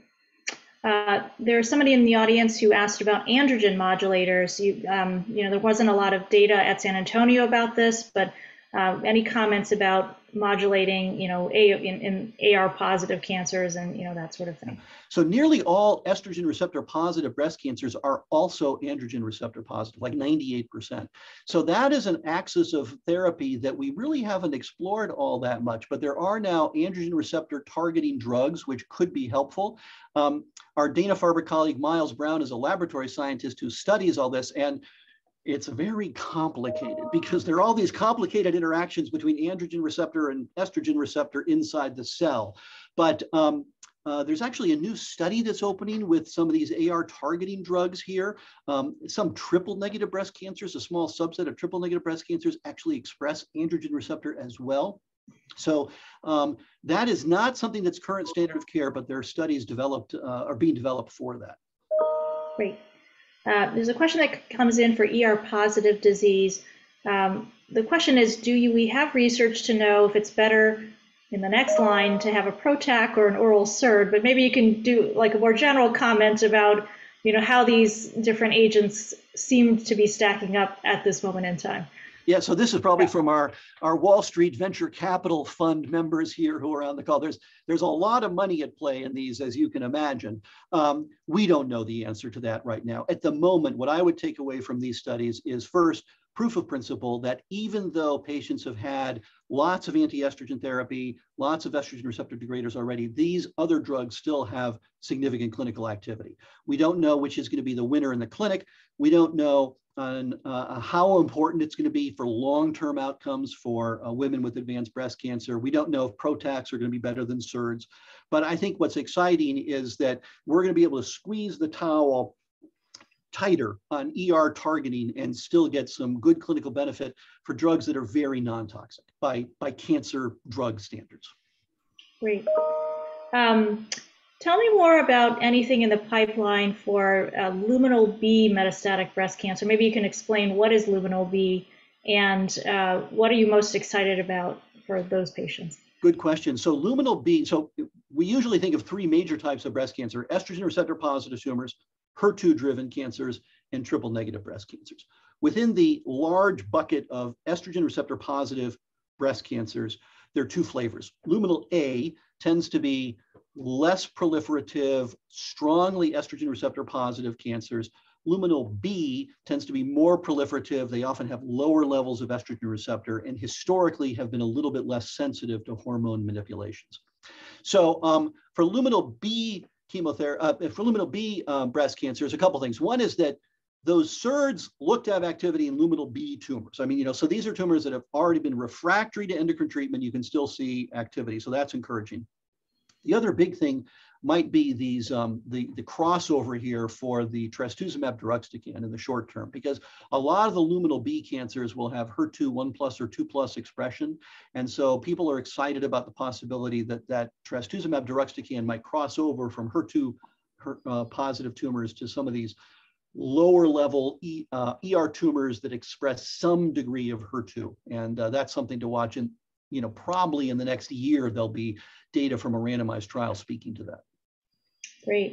Uh, there's somebody in the audience who asked about androgen modulators. You, um, you know, there wasn't a lot of data at San Antonio about this, but uh, any comments about modulating, you know, A, in, in A R positive cancers and, you know, that sort of thing? So nearly all estrogen receptor positive breast cancers are also androgen receptor positive, like ninety-eight percent. So that is an axis of therapy that we really haven't explored all that much, but there are now androgen receptor targeting drugs, which could be helpful. Um, our Dana-Farber colleague, Miles Brown, is a laboratory scientist who studies all this, and it's very complicated because there are all these complicated interactions between androgen receptor and estrogen receptor inside the cell. But um, uh, there's actually a new study that's opening with some of these A R targeting drugs here. Um, some triple negative breast cancers, a small subset of triple negative breast cancers actually express androgen receptor as well. So um, that is not something that's current standard of care, but there are studies developed, uh, are being developed for that. Great. Uh, there's a question that comes in for E R positive disease. Um, the question is, do you, we have research to know if it's better in the next line to have a PROTAC or an oral S E R D, but maybe you can do like a more general comment about, you know, how these different agents seem to be stacking up at this moment in time. Yeah, so this is probably from our, our Wall Street venture capital fund members here who are on the call. There's, there's a lot of money at play in these, as you can imagine. Um, we don't know the answer to that right now. At the moment, what I would take away from these studies is first, proof of principle that even though patients have had lots of anti-estrogen therapy, lots of estrogen receptor degraders already, these other drugs still have significant clinical activity. We don't know which is going to be the winner in the clinic. We don't know on uh, how important it's going to be for long-term outcomes for uh, women with advanced breast cancer. We don't know if PROTACs are going to be better than S E R Ds. But I think what's exciting is that we're going to be able to squeeze the towel tighter on E R targeting and still get some good clinical benefit for drugs that are very non-toxic by, by cancer drug standards. Great. Um, tell me more about anything in the pipeline for uh, luminal B metastatic breast cancer. Maybe you can explain what is luminal B and uh, what are you most excited about for those patients? Good question. So luminal B, so we usually think of three major types of breast cancer: estrogen receptor positive tumors, H E R two driven cancers, and triple negative breast cancers. Within the large bucket of estrogen receptor positive breast cancers, there are two flavors. Luminal A tends to be less proliferative, strongly estrogen receptor positive cancers. Luminal B tends to be more proliferative. They often have lower levels of estrogen receptor and historically have been a little bit less sensitive to hormone manipulations. So um, for luminal B chemotherapy, uh, for luminal B um, breast cancer, there's a couple things. One is that those S E R Ds look to have activity in luminal B tumors. I mean, you know, so these are tumors that have already been refractory to endocrine treatment. You can still see activity, so that's encouraging. The other big thing might be these um, the, the crossover here for the trastuzumab deruxtecan in the short term, because a lot of the luminal B cancers will have H E R two one plus or two plus expression. And so people are excited about the possibility that that trastuzumab deruxtecan might cross over from H E R two uh, positive tumors to some of these lower level e, uh, E R tumors that express some degree of H E R two. And uh, that's something to watch. And, you know, probably in the next year, there'll be data from a randomized trial speaking to that. Great.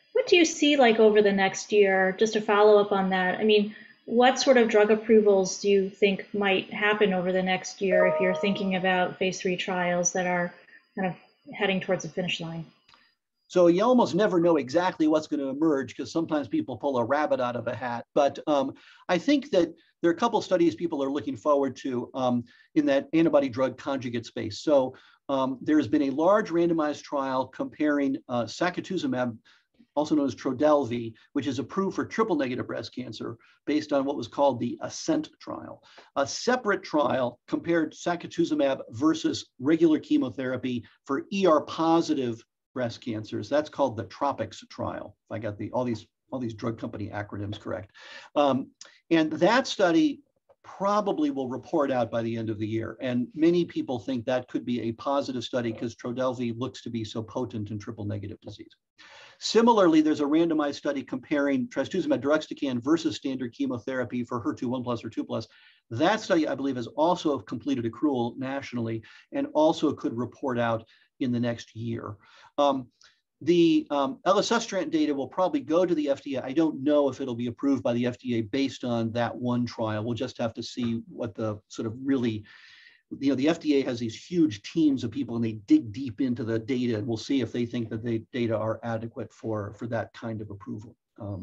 What do you see like over the next year? Just to follow up on that, I mean, what sort of drug approvals do you think might happen over the next year if you're thinking about phase three trials that are kind of heading towards the finish line? So you almost never know exactly what's going to emerge because sometimes people pull a rabbit out of a hat. But um, I think that there are a couple of studies people are looking forward to um, in that antibody drug conjugate space. So um, there's been a large randomized trial comparing uh, sacituzumab, also known as Trodelvy, which is approved for triple negative breast cancer based on what was called the ASCENT trial. A separate trial compared sacituzumab versus regular chemotherapy for E R positive breast cancers. That's called the TROPICS trial. If I got the all these all these drug company acronyms correct. Um, and that study probably will report out by the end of the year. And many people think that could be a positive study because Trodelvy looks to be so potent in triple negative disease. Similarly, there's a randomized study comparing trastuzumab deruxtecan versus standard chemotherapy for H E R two one plus or two plus. That study, I believe, has also completed accrual nationally and also could report out in the next year. Um, the um, elacestrant data will probably go to the F D A. I don't know if it'll be approved by the F D A based on that one trial. We'll just have to see what the sort of really, you know, the F D A has these huge teams of people and they dig deep into the data, and we'll see if they think that the data are adequate for, for that kind of approval. Um,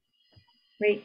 Great.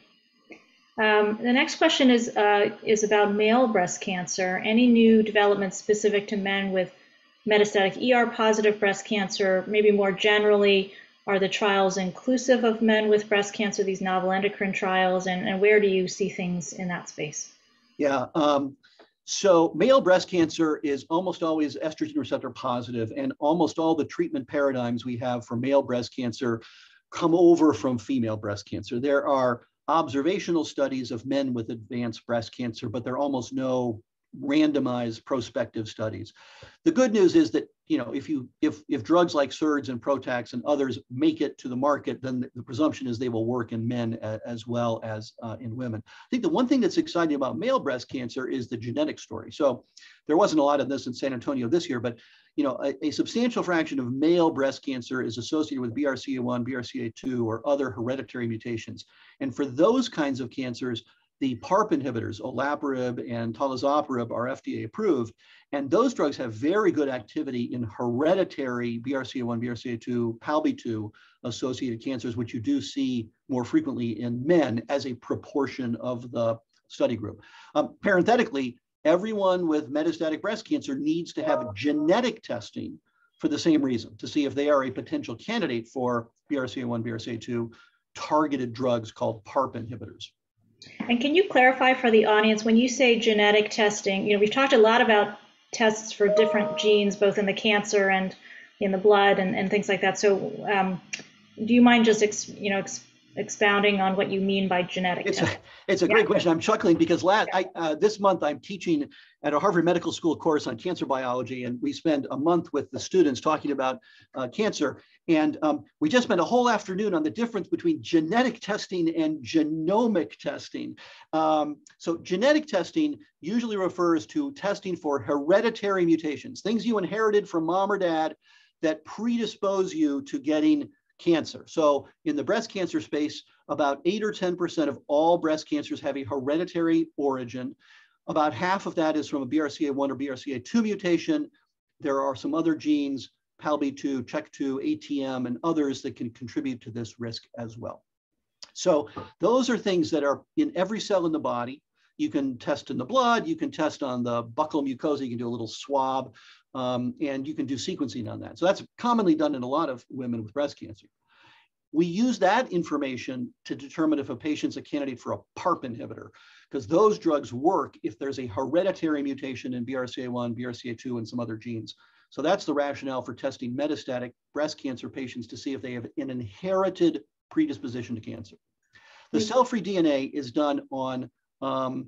Um, the next question is, uh, is about male breast cancer. Any new developments specific to men with metastatic E R positive breast cancer? Maybe more generally, are the trials inclusive of men with breast cancer, these novel endocrine trials, and, and where do you see things in that space? Yeah. Um, So male breast cancer is almost always estrogen receptor positive, and almost all the treatment paradigms we have for male breast cancer come over from female breast cancer. There are observational studies of men with advanced breast cancer, but there are almost no randomized prospective studies. The good news is that, you know, if you if if drugs like S E R Ds and Protax and others make it to the market, then the, the presumption is they will work in men a, as well as uh, in women. I think the one thing that's exciting about male breast cancer is the genetic story. So there wasn't a lot of this in San Antonio this year, but you know, a, a substantial fraction of male breast cancer is associated with B R C A one, B R C A two, or other hereditary mutations. And for those kinds of cancers, the PARP inhibitors, olaparib and talazoparib, are F D A approved, and those drugs have very good activity in hereditary B R C A one, B R C A two, P A L B two associated cancers, which you do see more frequently in men as a proportion of the study group. Um, parenthetically, everyone with metastatic breast cancer needs to have genetic testing for the same reason, to see if they are a potential candidate for B R C A one, B R C A two targeted drugs called PARP inhibitors. And can you clarify for the audience, when you say genetic testing, you know, we've talked a lot about tests for different genes, both in the cancer and in the blood and, and things like that. So um, do you mind just, ex, you know, ex, expounding on what you mean by genetic it's testing? A, it's a great yeah. question. I'm chuckling because last, I, uh, this month I'm teaching at a Harvard Medical School course on cancer biology, and we spend a month with the students talking about uh, cancer. And um, we just spent a whole afternoon on the difference between genetic testing and genomic testing. Um, so genetic testing usually refers to testing for hereditary mutations, things you inherited from mom or dad that predispose you to getting cancer. So in the breast cancer space, about eight or ten percent of all breast cancers have a hereditary origin. About half of that is from a B R C A one or B R C A two mutation. There are some other genes, P A L B two, C H E K two, A T M, and others that can contribute to this risk as well. So those are things that are in every cell in the body. You can test in the blood, you can test on the buccal mucosa, you can do a little swab, um, and you can do sequencing on that. So that's commonly done in a lot of women with breast cancer. We use that information to determine if a patient's a candidate for a PARP inhibitor, because those drugs work if there's a hereditary mutation in B R C A one, B R C A two, and some other genes. So that's the rationale for testing metastatic breast cancer patients to see if they have an inherited predisposition to cancer. The cell-free D N A is done on um,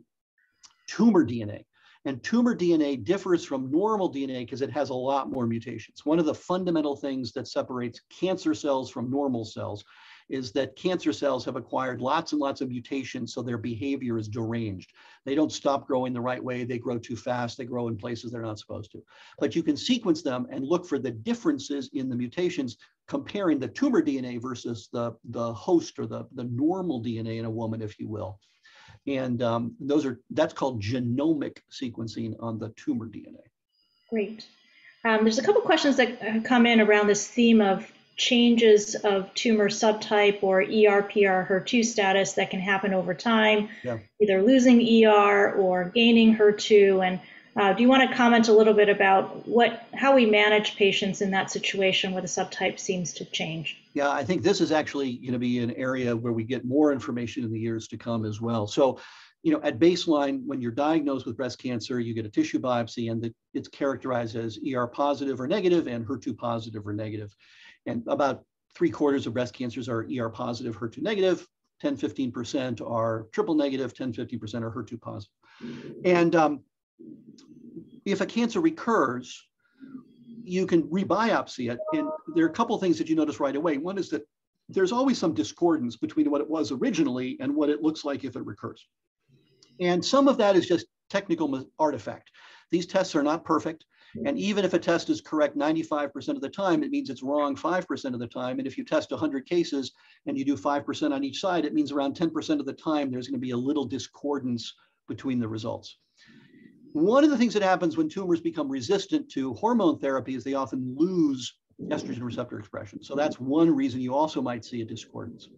tumor D N A. And tumor D N A differs from normal D N A because it has a lot more mutations. One of the fundamental things that separates cancer cells from normal cells is that cancer cells have acquired lots and lots of mutations, so their behavior is deranged. They don't stop growing the right way. They grow too fast. They grow in places they're not supposed to. But you can sequence them and look for the differences in the mutations, comparing the tumor D N A versus the, the host or the, the normal D N A in a woman, if you will. And um, those are, that's called genomic sequencing on the tumor D N A. Great. Um, there's a couple questions that have come in around this theme of changes of tumor subtype or E R P R H E R two status that can happen over time, yeah. either losing E R or gaining H E R two. And uh, do you want to comment a little bit about what, how we manage patients in that situation where the subtype seems to change? Yeah, I think this is actually going to be an area where we get more information in the years to come as well. So, you know, at baseline, when you're diagnosed with breast cancer, you get a tissue biopsy, and the, it's characterized as E R positive or negative and H E R two positive or negative. And about three quarters of breast cancers are E R positive, H E R two negative, ten, fifteen percent are triple negative, ten, fifteen percent are H E R two positive. And um, if a cancer recurs, you can rebiopsy it. And there are a couple of things that you notice right away. One is that there's always some discordance between what it was originally and what it looks like if it recurs. And some of that is just technical artifact. These tests are not perfect. And even if a test is correct ninety-five percent of the time, it means it's wrong five percent of the time. And if you test one hundred cases and you do five percent on each side, it means around ten percent of the time, there's going to be a little discordance between the results. One of the things that happens when tumors become resistant to hormone therapy is they often lose estrogen receptor expression. So that's one reason you also might see a discordance.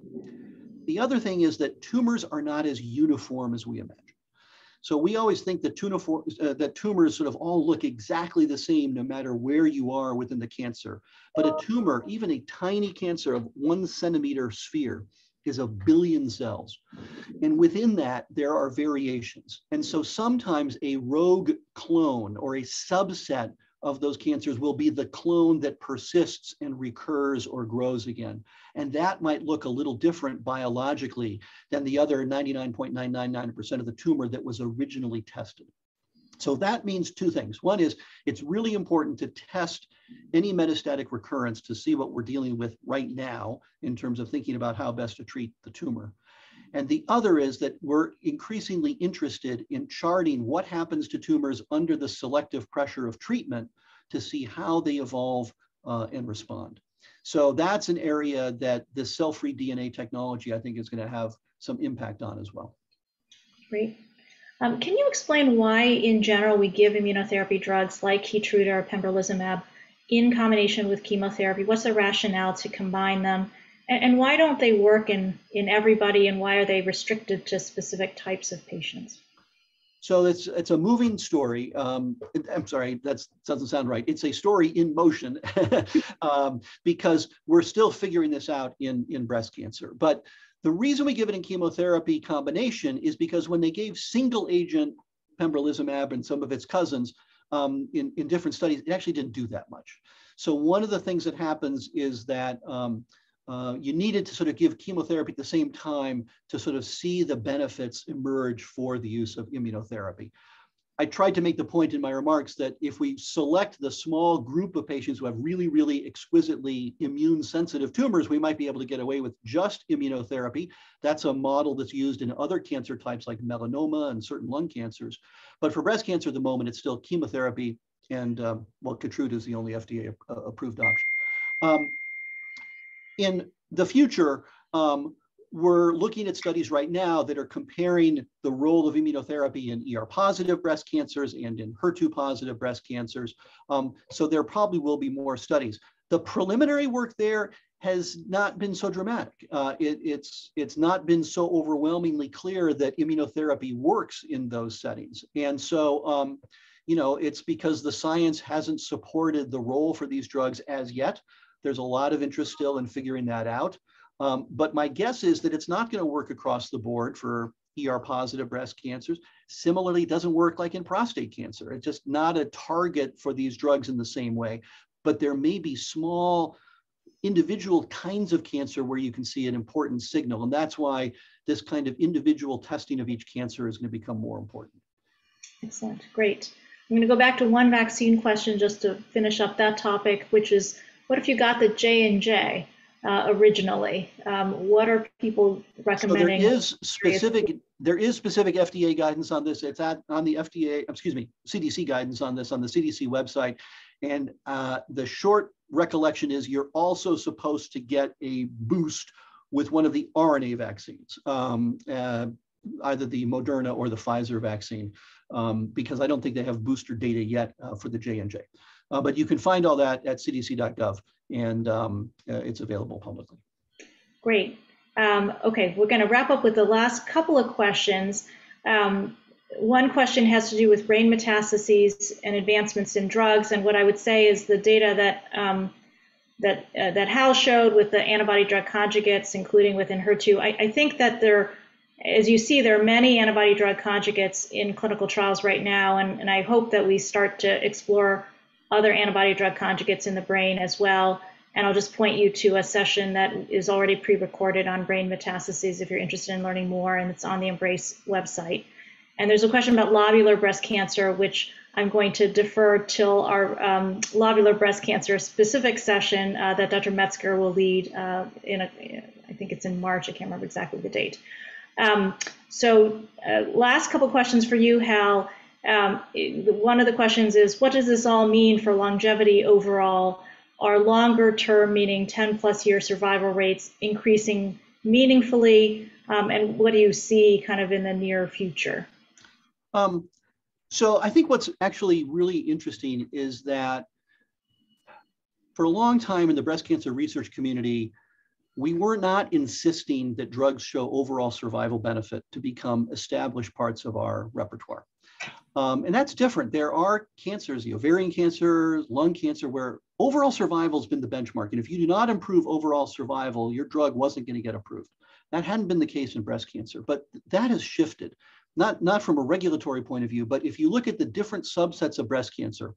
The other thing is that tumors are not as uniform as we imagine. So we always think that, tuniform, uh, that tumors sort of all look exactly the same no matter where you are within the cancer. But a tumor, even a tiny cancer of one centimeter sphere, is a billion cells. And within that, there are variations. And so sometimes a rogue clone or a subset of those cancers will be the clone that persists and recurs or grows again. And that might look a little different biologically than the other ninety-nine point nine nine nine percent of the tumor that was originally tested. So that means two things. One is it's really important to test any metastatic recurrence to see what we're dealing with right now in terms of thinking about how best to treat the tumor. And the other is that we're increasingly interested in charting what happens to tumors under the selective pressure of treatment to see how they evolve uh, and respond. So that's an area that this cell-free D N A technology, I think, is going to have some impact on as well. Great. Um, can you explain why, in general, we give immunotherapy drugs like Keytruda or pembrolizumab in combination with chemotherapy? What's the rationale to combine them? And, and why don't they work in, in everybody, and why are they restricted to specific types of patients? So it's it's a moving story. Um, I'm sorry, that doesn't sound right. It's a story in motion um, because we're still figuring this out in, in breast cancer. But the reason we give it in chemotherapy combination is because when they gave single agent pembrolizumab and some of its cousins um, in, in different studies, it actually didn't do that much. So one of the things that happens is that um, uh, you needed to sort of give chemotherapy at the same time to sort of see the benefits emerge for the use of immunotherapy. I tried to make the point in my remarks that if we select the small group of patients who have really, really exquisitely immune sensitive tumors, we might be able to get away with just immunotherapy. That's a model that's used in other cancer types like melanoma and certain lung cancers. But for breast cancer at the moment, it's still chemotherapy, and um, well, Keytruda is the only F D A approved option. Um, in the future, um, we're looking at studies right now that are comparing the role of immunotherapy in E R positive breast cancers and in H E R two positive breast cancers. Um, so there probably will be more studies. The preliminary work there has not been so dramatic. Uh, it, it's, it's not been so overwhelmingly clear that immunotherapy works in those settings. And so, um, you know, it's because the science hasn't supported the role for these drugs as yet. There's a lot of interest still in figuring that out. Um, but my guess is that it's not going to work across the board for E R positive breast cancers. Similarly, it doesn't work like in prostate cancer. It's just not a target for these drugs in the same way. But there may be small individual kinds of cancer where you can see an important signal. And that's why this kind of individual testing of each cancer is going to become more important. Excellent. Great. I'm going to go back to one vaccine question just to finish up that topic, which is, what if you got the J and J? uh, originally? Um, what are people recommending? So there is specific, there is specific F D A guidance on this. It's at on the F D A, excuse me, C D C guidance on this on the C D C website. And uh, the short recollection is you're also supposed to get a boost with one of the R N A vaccines, um, uh, either the Moderna or the Pfizer vaccine, um, because I don't think they have booster data yet uh, for the J and J. Uh, but you can find all that at c d c dot gov, and um, uh, it's available publicly. Great. Um, okay, we're going to wrap up with the last couple of questions. Um, one question has to do with brain metastases and advancements in drugs, and what I would say is the data that um, that uh, that Hal showed with the antibody drug conjugates, including with Enhertu. I, I think that there, as you see, there are many antibody drug conjugates in clinical trials right now, and, and I hope that we start to explore other antibody drug conjugates in the brain as well. And I'll just point you to a session that is already pre-recorded on brain metastases if you're interested in learning more, and it's on the Embrace website. And there's a question about lobular breast cancer, which I'm going to defer till our um, lobular breast cancer specific session uh, that Doctor Metzger will lead uh, in, a, I think it's in March, I can't remember exactly the date. Um, so uh, last couple questions for you, Hal. Um, one of the questions is, what does this all mean for longevity overall? Are longer term, meaning ten plus year survival rates, increasing meaningfully? Um, and what do you see kind of in the near future? Um, so I think what's actually really interesting is that for a long time in the breast cancer research community, we were not insisting that drugs show overall survival benefit to become established parts of our repertoire. Um, and that's different. There are cancers, the ovarian cancer, lung cancer, where overall survival has been the benchmark. And if you do not improve overall survival, your drug wasn't going to get approved. That hadn't been the case in breast cancer, but that has shifted, not, not from a regulatory point of view, but if you look at the different subsets of breast cancer,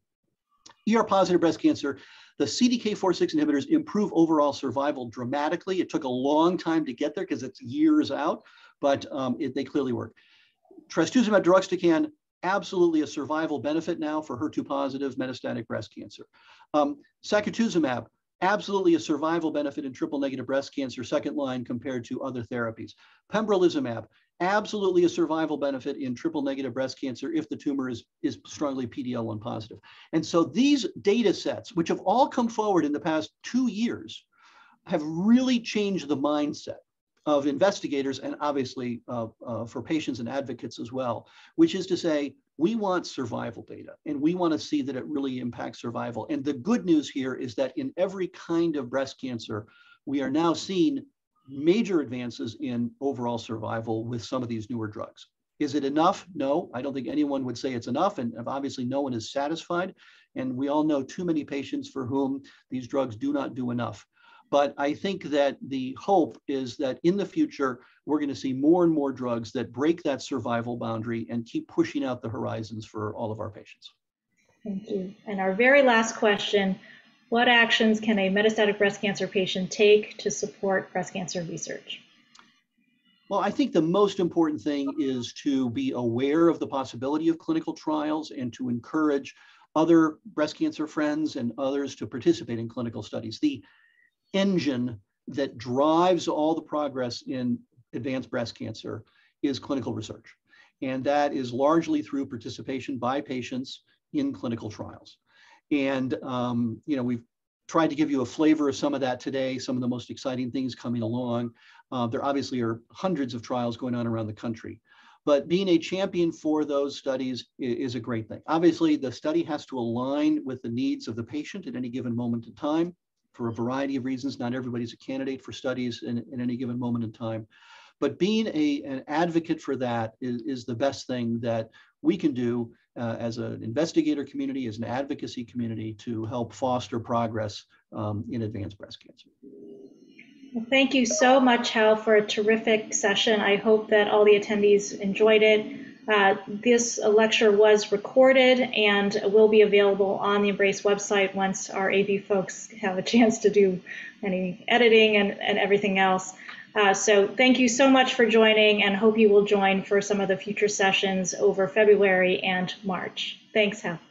E R positive breast cancer, the C D K four six inhibitors improve overall survival dramatically. It took a long time to get there because it's years out, but um, it, they clearly work. Trastuzumab deruxtecan, absolutely a survival benefit now for H E R two positive metastatic breast cancer. Um, sacituzumab, absolutely a survival benefit in triple negative breast cancer, second line compared to other therapies. Pembrolizumab, absolutely a survival benefit in triple negative breast cancer if the tumor is, is strongly P D L one positive. And so these data sets, which have all come forward in the past two years, have really changed the mindset of investigators and obviously uh, uh, for patients and advocates as well, which is to say, we want survival data and we want to see that it really impacts survival. And the good news here is that in every kind of breast cancer, we are now seeing major advances in overall survival with some of these newer drugs. Is it enough? No, I don't think anyone would say it's enough. And obviously no one is satisfied. And we all know too many patients for whom these drugs do not do enough. But I think that the hope is that in the future, we're going to see more and more drugs that break that survival boundary and keep pushing out the horizons for all of our patients. Thank you. And our very last question, what actions can a metastatic breast cancer patient take to support breast cancer research? Well, I think the most important thing is to be aware of the possibility of clinical trials and to encourage other breast cancer friends and others to participate in clinical studies. The engine that drives all the progress in advanced breast cancer is clinical research. And that is largely through participation by patients in clinical trials. And, um, you know, we've tried to give you a flavor of some of that today, some of the most exciting things coming along. Uh, there obviously are hundreds of trials going on around the country. But being a champion for those studies is a great thing. Obviously, the study has to align with the needs of the patient at any given moment in time. For a variety of reasons, not everybody's a candidate for studies in, in any given moment in time. But being a, an advocate for that is, is the best thing that we can do uh, as an investigator community, as an advocacy community to help foster progress um, in advanced breast cancer. Well, thank you so much, Hal, for a terrific session. I hope that all the attendees enjoyed it. Uh, this lecture was recorded and will be available on the Embrace website once our A V folks have a chance to do any editing and, and everything else. Uh, so thank you so much for joining, and hope you will join for some of the future sessions over February and March. Thanks, Hal.